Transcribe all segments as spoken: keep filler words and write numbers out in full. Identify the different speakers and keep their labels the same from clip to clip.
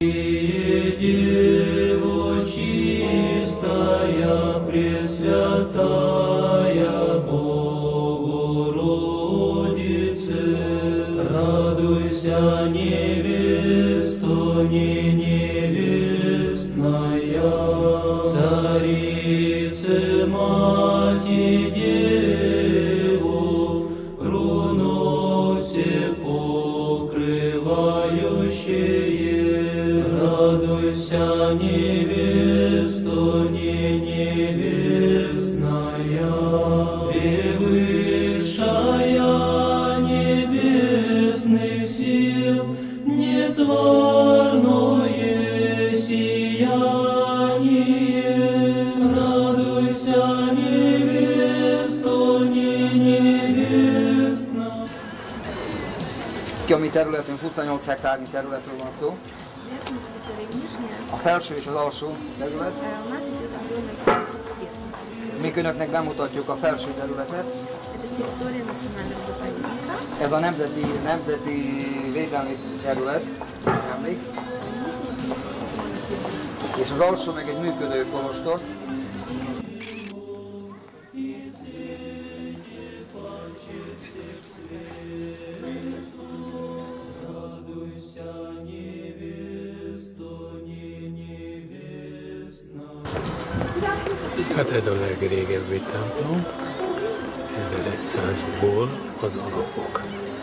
Speaker 1: Дево чистая, пресвятая Богородице, радуйся, невесто, не невестная, царице, мати, деву, руно все покрывающее, радуйся, невесто, не невестная, превысшая небесных сил, нетварное сияние, радуйся, невесто, не невестная.
Speaker 2: A mi területünk huszonnyolc hektárnyi területről van szó. A felső és az alsó terület. Mi önöknek bemutatjuk a felső területet. Ez a nemzeti, nemzeti védelmi terület, emlék. És az alsó meg egy működő kolostor.
Speaker 3: Hát ez a legrégebbi templom, ezeregyszázból az alapok.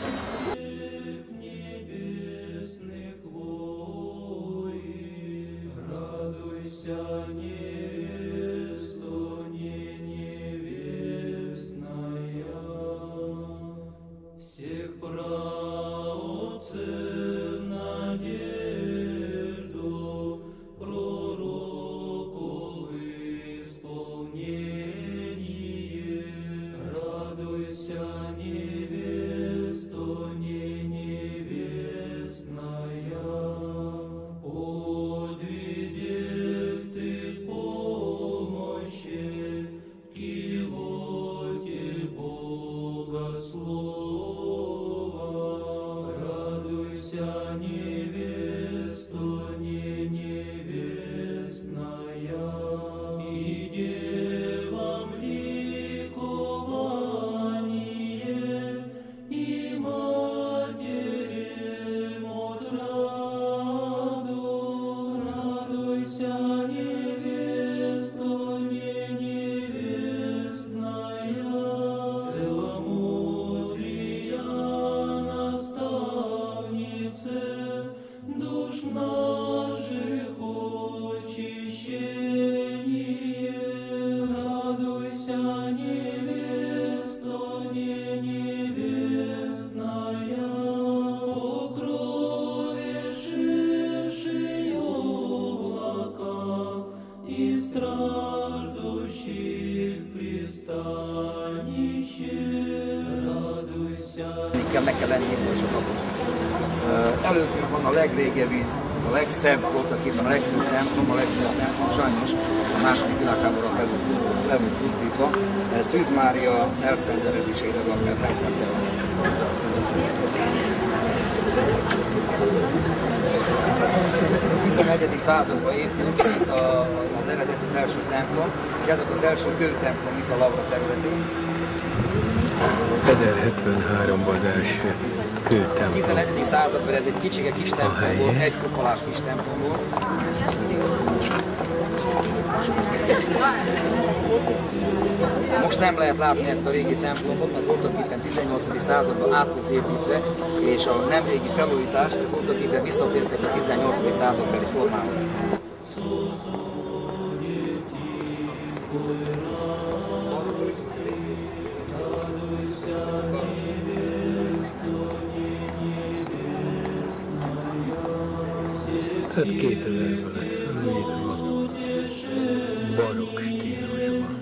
Speaker 2: Meg kell lenni indulsoknak. Előttünk van a legrégebbi, a legszebb volt, a legfőbb templom, a legszebb templom, sajnos a második világháború le volt pusztítva. Szűz Mária elszentelődésére van megfelszentelve. A tizenegyedik században épült az eredeti első templom, és ez az első kőtemplom itt a Lavra területén.
Speaker 3: ezerhetvenháromban az első kőtemplom.
Speaker 2: A tizenegyedik században ez egy kicsike kis templom volt, egy kupolás kis templom volt. Most nem lehet látni ezt a régi templomot, mert voltak éppen tizennyolcadik században át volt építve, és a nem régi felújítás, ez voltak éppen visszatértek a tizennyolcadik századbeli formához.
Speaker 3: Tehát kétezerben lett felújítva, barokk stílusban.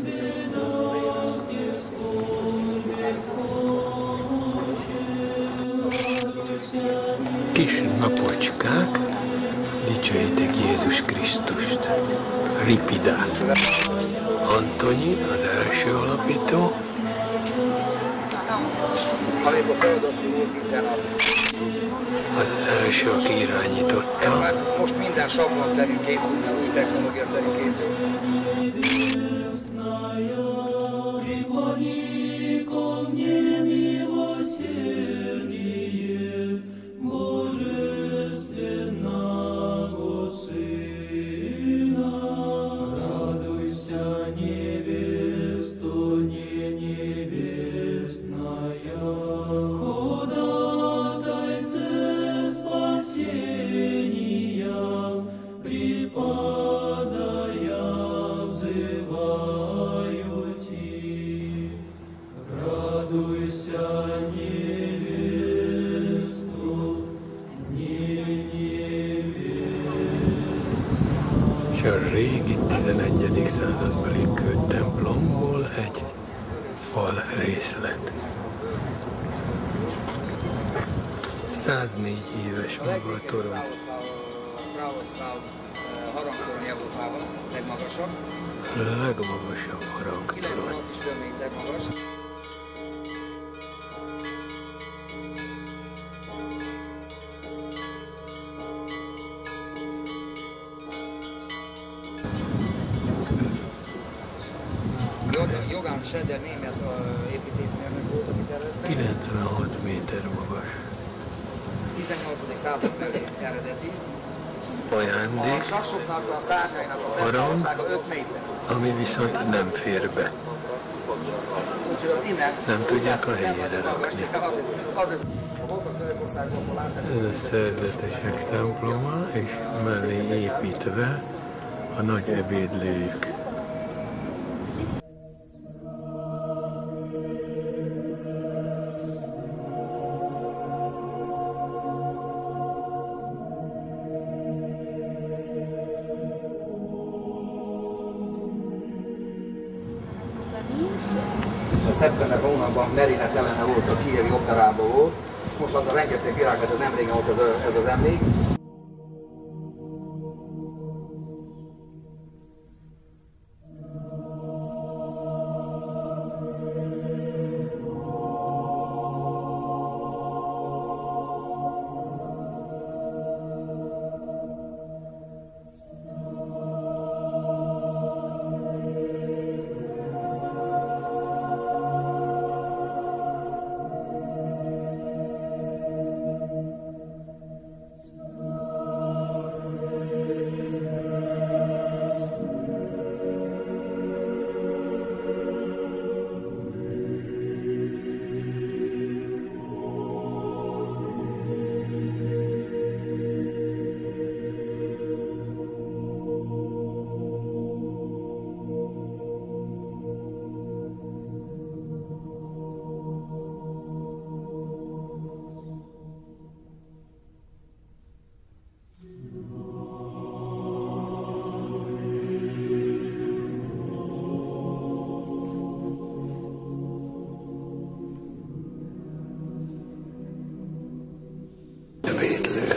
Speaker 3: Kis napocskák, dicsőítek Jézus Krisztust. Ripida. Antonyi, az első alapító. Az első, aki irányította.
Speaker 2: most minden sablon szerint készül, mert új technológia szerint készül.
Speaker 3: És a régi tizenegyedik századbeli kőtemplomból egy fal részlet. száznégy éves maga a torony.
Speaker 2: Pravoszláv harangtorony Európában, legmagasabb.
Speaker 3: A legmagasabb harangtorony.
Speaker 2: kilencvenhat és fél méter magas. Jogán Scheder német építészmérnök volt, aki tervezte.
Speaker 3: kilencvenhat méter magas.
Speaker 2: tizennyolcadik századbeli eredeti.
Speaker 3: Ajándék,
Speaker 2: A sassoknak a szárnyainak a tesztálósága öt méter.
Speaker 3: ami viszont nem fér be.
Speaker 2: Úgyhogy az innen
Speaker 3: Nem tudják a helyére rakni.
Speaker 2: Azért, azért voltak Törökországban, ahol látták.
Speaker 3: Ez a szerzetesek temploma, és mellé építve a nagy ebédlőjük.
Speaker 2: Szeptember hónapban merénylet ellene volt, a kijevi operában volt. Most az a rengeteg virág, ez nem régen volt ez, a, ez az emlék.
Speaker 3: Ebédlő.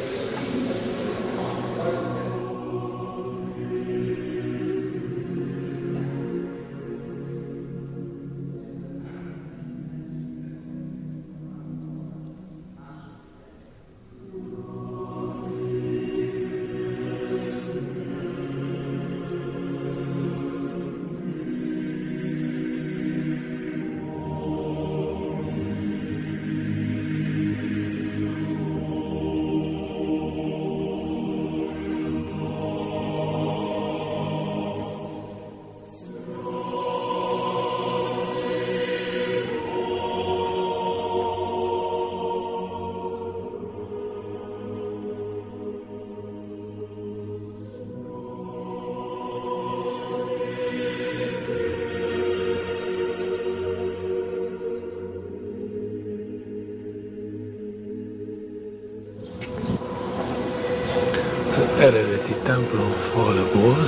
Speaker 3: Eredeti templom falból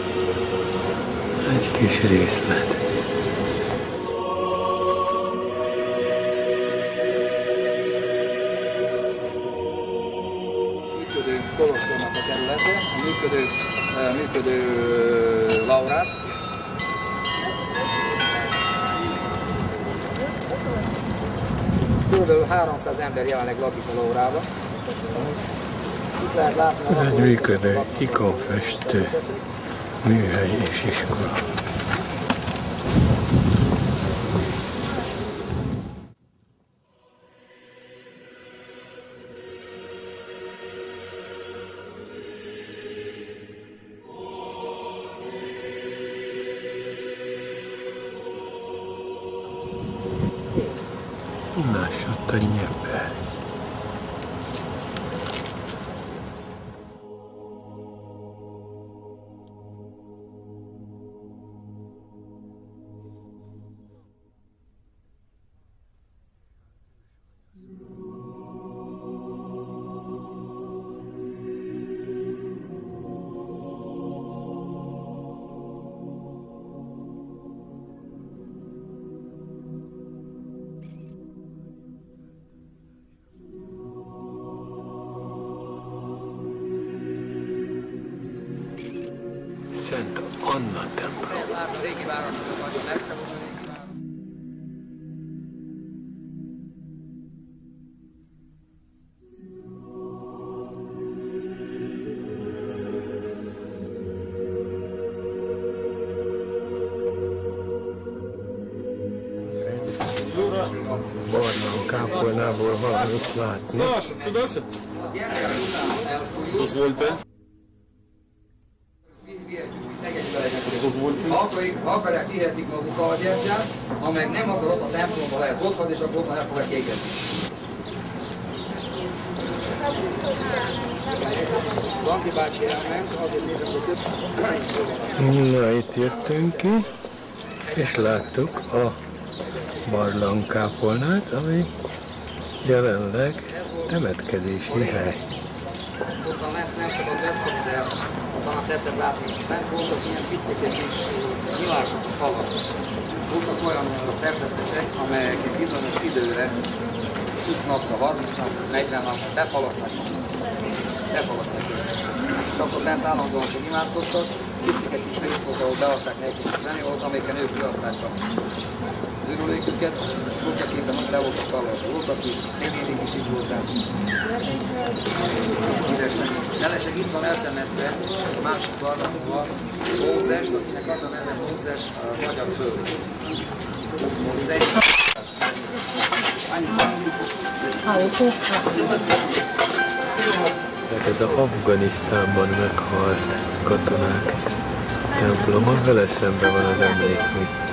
Speaker 3: egy kis részlet.
Speaker 2: Működő kolostornak a területe, a működő, működő laurát. Körülbelül háromszáz ember jelenleg lakik a laurában. itt lehet látni a
Speaker 3: Ez egy működő ikonfestő műhely és iskola. Másott a Nyeper. Szent Anna templom.
Speaker 2: Lehet a régi város, az a nagyon messze volt a régi város.
Speaker 3: Barlang kápolnából halljuk látni.
Speaker 4: Саша, сюда все? Дозвольте.
Speaker 2: Ha akarják, ha akarják, kihetik magukkal a gyertyát, ha meg nem akar ott a templomba lehet ott van, és akkor ott el fogják égetni. Banti bácsi elment, azért nézem, hogy több.
Speaker 3: Na, itt jöttünk ki, és láttuk a barlang kápolnát, ami jelenleg temetkezési hely.
Speaker 2: Ottan lent nem szabad veszélni, de talán tetszett látni, bent voltak ilyen picike kis nyilások a falak. Voltak olyan szerzetesek, amelyek egy bizonyos időre, húsz napra, harminc napra, negyven napra befalasznak befalasznak őket. És akkor bent állandóan csak imádkoztak, picike kis rész volt, ahol beadták nekik a zenévolt, amiken ők kiadták a őrüléküket, furcsaképpen ott le voltak találva. Volt, aki fél évig is így voltál. Jelesek itt van eltemetve a másik barlangban Mózes, akinek az a neve Mózes a magyar föld. Mózes.
Speaker 3: Tehát ez az Afganisztánban meghalt katonák temploma, vele szemben van az emlékmű.